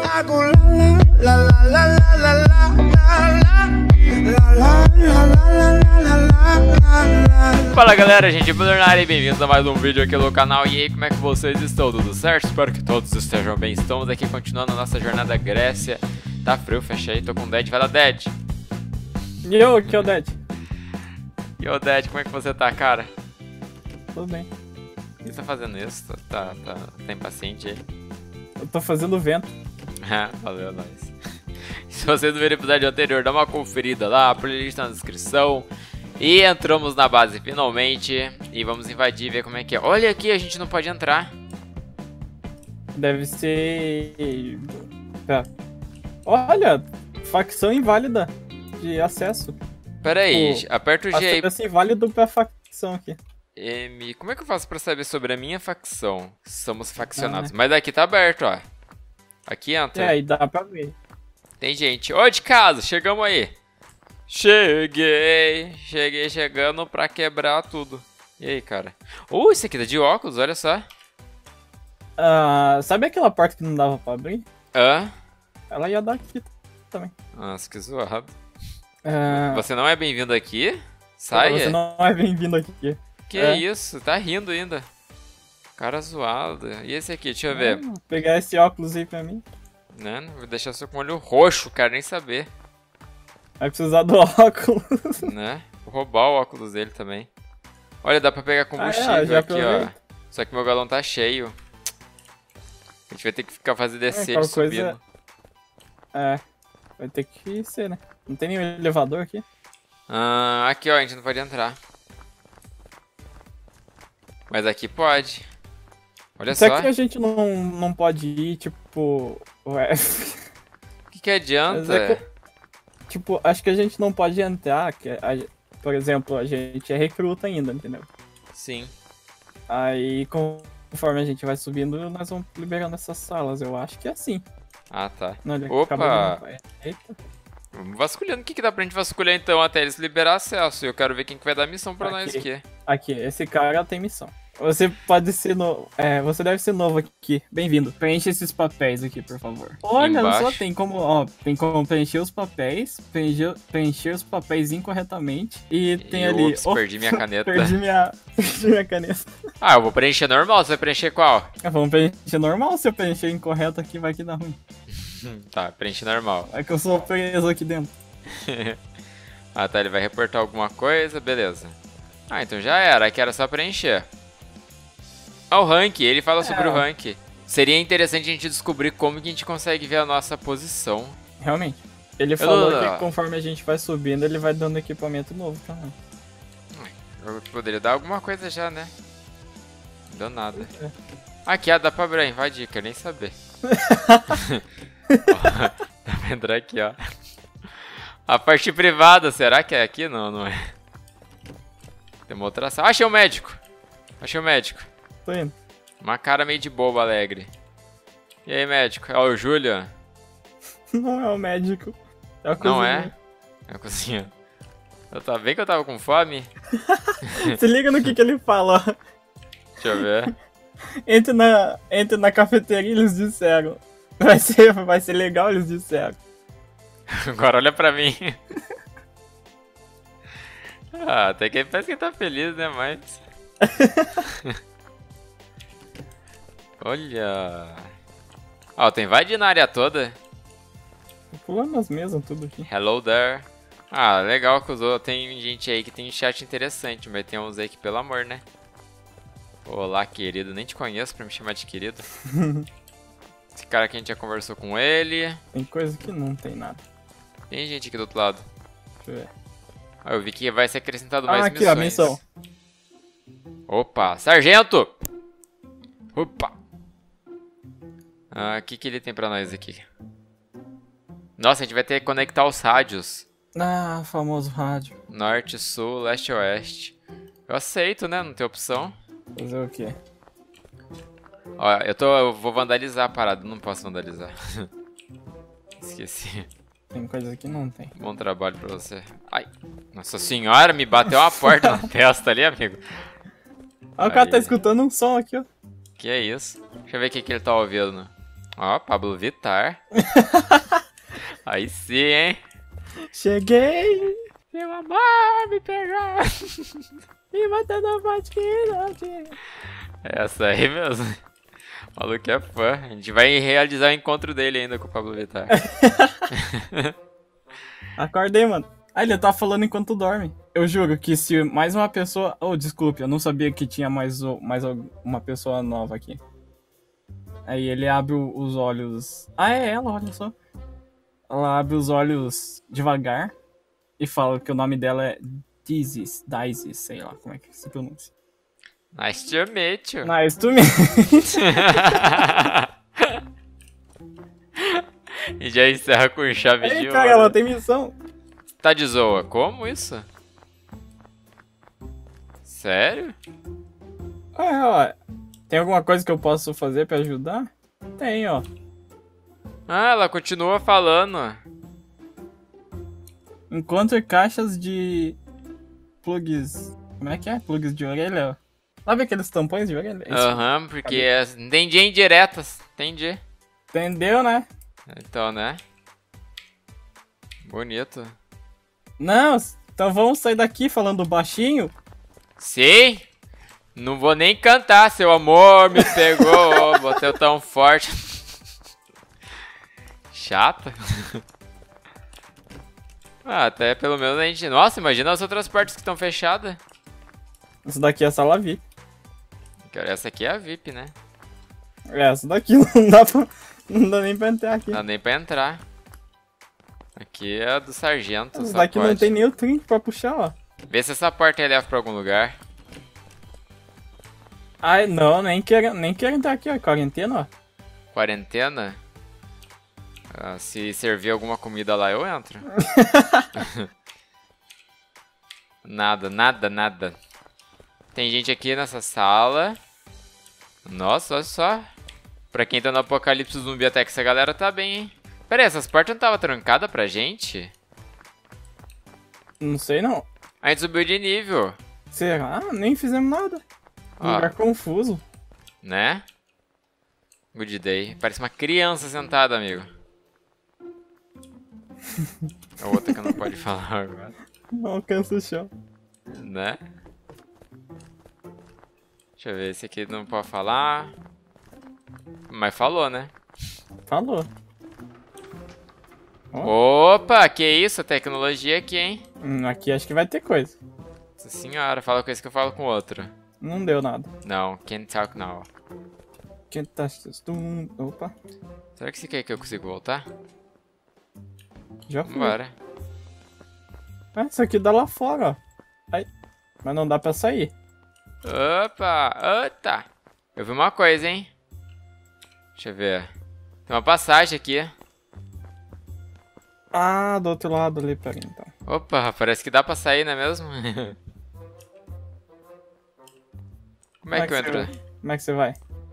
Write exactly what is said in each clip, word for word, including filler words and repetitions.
Fala galera, gente, Bernardo e bem-vindos a mais um vídeo aqui no canal. E aí, como é que vocês estão? Tudo certo? Espero que todos estejam bem. Estamos aqui continuando a nossa jornada à Grécia. Tá frio, fechei, tô com o Dead. Vai lá, Dead. E eu, aqui é o Dead. E ô Dead, como é que você tá, cara? Tudo bem. Por que você tá fazendo isso? Tá, tá, tá, tá impaciente aí? Eu tô fazendo vento. Ah, valeu, nóis. Se vocês não viram o episódio anterior, dá uma conferida lá, a playlist na descrição. E entramos na base finalmente. E vamos invadir e ver como é que é. Olha aqui, a gente não pode entrar. Deve ser... Tá. Olha, facção inválida de acesso. Pera aí, Pô, aperta o G aí. Acesso inválido pra facção aqui. M. Como é que eu faço pra saber sobre a minha facção? Somos faccionados. Ah, Mas aqui tá aberto, ó. Aqui entra. É, aí dá pra ver. Tem gente. Ô, de casa, chegamos aí. Cheguei. Cheguei chegando pra quebrar tudo. E aí, cara? Uh, esse aqui tá de óculos, olha só. Ah, sabe aquela porta que não dava pra abrir? Hã? Ela ia dar aqui também. Nossa, que zoado. Ah, Você não é bem-vindo aqui? Sai. Você não é bem-vindo aqui. Que é. isso? Tá rindo ainda. Cara zoado. E esse aqui, deixa eu ver. Ah, vou pegar esse óculos aí pra mim. Né? Não vou deixar só com o olho roxo, cara, nem saber. Vai precisar do óculos. Né? Vou roubar o óculos dele também. Olha, dá pra pegar combustível ah, é, já aqui, aproveito. ó. Só que meu galão tá cheio. A gente vai ter que ficar fazendo descer É, de subindo. coisa... É, vai ter que ser, né? Não tem nenhum elevador aqui? Ah, aqui, ó, a gente não pode entrar. Mas aqui pode. Olha Será só. que a gente não, não pode ir, tipo... Ué... O que que adianta? É que, tipo, acho que a gente não pode entrar, que a, por exemplo, a gente é recruta ainda, entendeu? Sim. Aí, conforme a gente vai subindo, nós vamos liberando essas salas, eu acho que é assim. Ah, tá. Não, ele Opa! acabou de... Eita. Vamos vasculhando. O que que dá pra gente vasculhar então até eles liberar acesso? Eu quero ver quem que vai dar missão pra nós Aqui. aqui. Aqui, esse cara tem missão. Você pode ser novo. É, você deve ser novo aqui. Bem-vindo. Preencha esses papéis aqui, por favor. Olha, Embaixo. só tem como, ó, tem como preencher os papéis, preencher, preencher os papéis incorretamente e tem E, ali. ups, Oh, perdi minha caneta. perdi minha, perdi minha caneta. Ah, eu vou preencher normal. Você vai preencher qual? Ah, vamos preencher normal. Se eu preencher incorreto aqui, vai que dá ruim. Tá, preenche normal. É que eu sou preso aqui dentro. Ah, tá. Ele vai reportar alguma coisa. Beleza. Ah, então já era. Aqui era só preencher. Ah, o rank. Ele fala É. sobre o rank. Seria interessante a gente descobrir como que a gente consegue ver a nossa posição. Realmente. Ele falou não- que conforme a gente vai subindo, ele vai dando equipamento novo também. Eu poderia dar alguma coisa já, né? Não deu nada. É. Aqui, ah, dá pra abrir, invadir, quero nem saber. Ó, dá pra entrar aqui, ó. A parte privada, será que é aqui? Não, não é. Tem uma outra sala. Ah, achei o médico. Achei o médico. Tô indo. Uma cara meio de bobo, alegre. E aí, médico? É o Júlio? Não é o médico. É o Não cozinheiro. é? É a cozinha. Eu tava bem que eu tava com fome. Se liga no que, que ele fala, ó. Deixa eu ver. Entre na, entre na cafeteria, eles disseram. Vai ser, vai ser legal, eles disseram. Agora olha pra mim. Ah, até que parece que ele tá feliz, né? Mas... Olha... Ó, tem invadindo a área toda. Tô pulando as mesas, tudo aqui. Hello there. Ah, legal que usou. Tem gente aí que tem chat interessante, mas tem uns aí que, pelo amor, né? Olá, querido. Nem te conheço pra me chamar de querido. Esse cara aqui a gente já conversou com ele. Tem coisa que não tem nada. Tem gente aqui do outro lado. Deixa eu ver. Ah, eu vi que vai ser acrescentado mais Ah, aqui, missões. ó, missão. Opa, sargento! Opa! Ah, o que que ele tem pra nós aqui? Nossa, a gente vai ter que conectar os rádios. Ah, famoso rádio. Norte, sul, leste e oeste. Eu aceito, né? Não tem opção. Fazer o quê? Ó, eu tô. Eu vou vandalizar a parada, não posso vandalizar. Esqueci. Tem coisa que não tem. Bom trabalho pra você. Ai, nossa senhora, me bateu uma porta na testa ali, amigo. Ah, o cara tá Aí. escutando um som aqui, ó. Que é isso? Deixa eu ver o que, que ele tá ouvindo. Ó, Pablo Vittar. Aí sim, hein? Cheguei! Meu amor, me pegou! E batendo forte que não tinha. É essa aí mesmo. O maluco é fã. A gente vai realizar o encontro dele ainda com o Pablo Vittar. Acordei, mano. Ah, ele tá falando enquanto dorme. Eu juro que se mais uma pessoa... Oh, desculpe, eu não sabia que tinha mais, o- mais uma pessoa nova aqui. Aí ele abre o- os olhos... Ah, é ela, olha só. Ela abre os olhos devagar e fala que o nome dela é Dizzy, Daisy, sei lá como é que se pronuncia. Nice to meet you. Nice to meet. E já encerra com chave de Ei, ouro. cara, ela tem missão. Tá de zoa. Como isso? Sério? É, ó. Tem alguma coisa que eu posso fazer pra ajudar? Tem, ó. Ah, ela continua falando. Encontre caixas de plugs. Como é que é? Plugs de orelha? Ó. Sabe aqueles tampões de orelha? É isso. Aham, porque é... entendi indiretas. Entendi. Entendeu, né? Então, né? Bonito. Não, então vamos sair daqui falando baixinho. Sim. Não vou nem cantar. Seu amor me pegou. Bateu tão forte. Chata. Ah, até pelo menos a gente... Nossa, imagina as outras partes que estão fechadas. Essa daqui é a sala V I P. Essa aqui é a V I P, né? Essa daqui não dá pra... Não dá nem pra entrar aqui. Não dá nem pra entrar. Aqui é a do sargento. Essa só daqui pode. não tem nem o trinco pra puxar, ó. Vê se essa porta aí leva pra algum lugar. Ai, não, nem quero, nem quero entrar aqui, ó. Quarentena, ó. Quarentena? Ah, se servir alguma comida lá, eu entro. Nada, nada, nada. Tem gente aqui nessa sala. Nossa, olha só. Pra quem tá no apocalipse zumbi, até que essa galera tá bem, hein? Pera aí, essas portas não estavam trancadas pra gente? Não sei, não. A gente subiu de nível. Será? Nem fizemos nada. Ó. Lugar confuso. Né? Good day. Parece uma criança sentada, amigo. A outra que não pode falar agora. Não alcança o chão. Né? Deixa eu ver, esse aqui não pode falar. Mas falou, né? Falou. Opa, que isso? Tecnologia aqui, hein? Hum, aqui acho que vai ter coisa. Nossa senhora, fala com esse que eu falo com o outro. Não deu nada. Não, can't talk now. Quem tá... Tum, opa. Será que você quer que eu consiga voltar? Já foi. Vambora. Ah, isso aqui dá lá fora, ó. Aí. Mas não dá pra sair. Opa, eita. Eu vi uma coisa, hein? Deixa eu ver. Tem uma passagem aqui. Ah, do outro lado ali, peraí, então. Opa, parece que dá pra sair, não é mesmo? Como é que eu você entro? vai? Como é que você vai?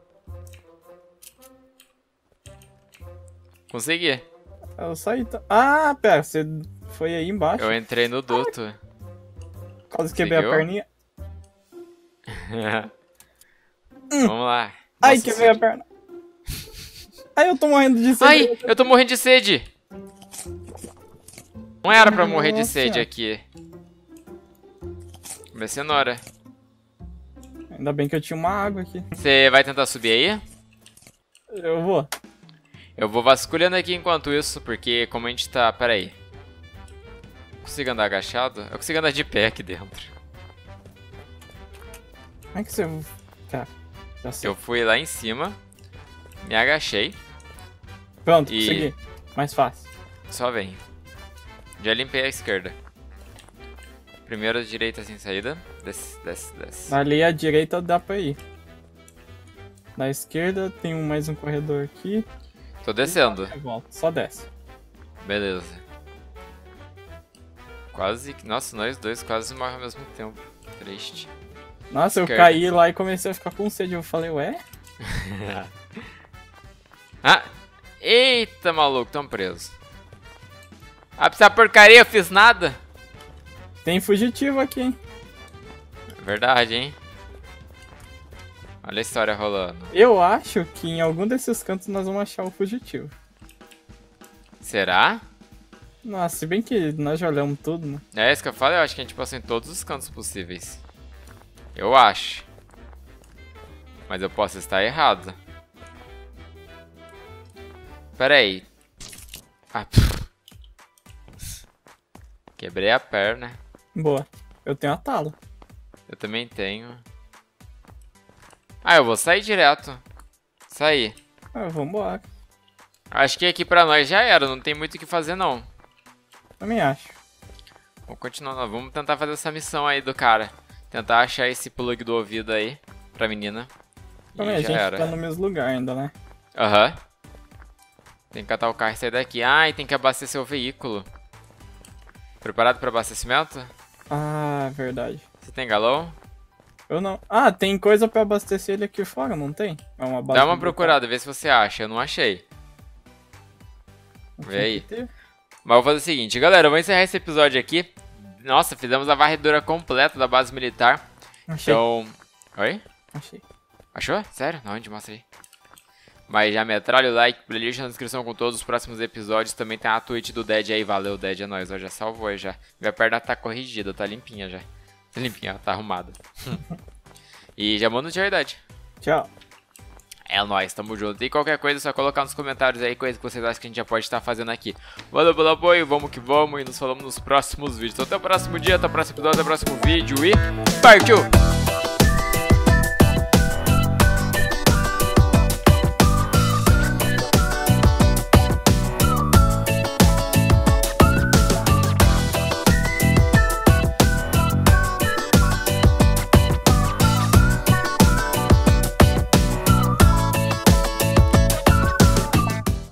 Consegui. Eu saí. Tá... Ah, pera, você foi aí embaixo. Eu entrei no duto. Quase quebrei a Conseguiu? perninha. Vamos lá. Ai, Nossa quebrei a senhora. perna. Ai, eu tô morrendo de sede. Ai, eu tô morrendo de sede. Não era pra morrer de Nossa. sede aqui. Minha cenoura. Ainda bem que eu tinha uma água aqui. Você vai tentar subir aí? Eu vou. Eu vou vasculhando aqui enquanto isso, porque como a gente tá... Pera aí. Consigo andar agachado? Eu consigo andar de pé aqui dentro. Como é que você... Tá, já sei. Eu fui lá em cima, me agachei, Pronto, E- consegui. Mais fácil. só vem. Já limpei a esquerda. Primeiro direita sem saída. Desce, desce, desce. Ali à direita dá pra ir. Na esquerda tem um, mais um corredor aqui. Tô descendo. E volta. Só desce. Beleza. Quase que... Nossa, nós dois quase morrem ao mesmo tempo. Triste. Nossa, eu Esquerda. caí lá e comecei a ficar com sede. Eu falei, ué? Ah! Eita, maluco, tão preso. Ah, pra essa porcaria, eu fiz nada. Tem fugitivo aqui, hein? Verdade, hein? Olha a história rolando. Eu acho que em algum desses cantos nós vamos achar o fugitivo. Será? Nossa, se bem que nós já olhamos tudo, né? É isso que eu falo, eu acho que a gente passou em todos os cantos possíveis. Eu acho. Mas eu posso estar errado. Pera aí. Ah, quebrei a perna. Boa. Eu tenho a tala. Eu também tenho. Ah, eu vou sair direto. Sair. Ah, vambora. Acho que aqui pra nós já era, não tem muito o que fazer não. Também acho. Vamos continuar, vamos tentar fazer essa missão aí do cara. Tentar achar esse plug do ouvido aí pra menina. Também a gente tá no mesmo lugar ainda, né? Aham. Uhum. Tem que catar o carro e sair daqui. Ah, e tem que abastecer o veículo. Preparado pra abastecimento? Ah, verdade. Você tem galão? Eu não. Ah, tem coisa pra abastecer ele aqui fora, não tem? É uma base. Dá uma procurada, vê se você acha. Eu não achei. Vê aí. Mas eu vou fazer o seguinte, galera, eu vou encerrar esse episódio aqui. Nossa, fizemos a varredura completa da base militar. Achei. Então... Oi? Achei. Achou? Sério? Não, onde? Mostra aí. Mas já metralha o like, playlist na descrição com todos os próximos episódios. Também tem a tweet do Dead aí. Valeu, Dead, é nóis. Ó, já salvou aí já. Minha perna tá corrigida, tá limpinha já. Tá limpinha, tá arrumada. E já manda de verdade. Tchau. É nóis, tamo junto. E qualquer coisa é só colocar nos comentários aí coisa que vocês acham que a gente já pode estar fazendo aqui. Valeu pelo apoio, vamos que vamos. E nos falamos nos próximos vídeos. Então, até o próximo dia, até o próximo episódio, até o próximo vídeo e partiu!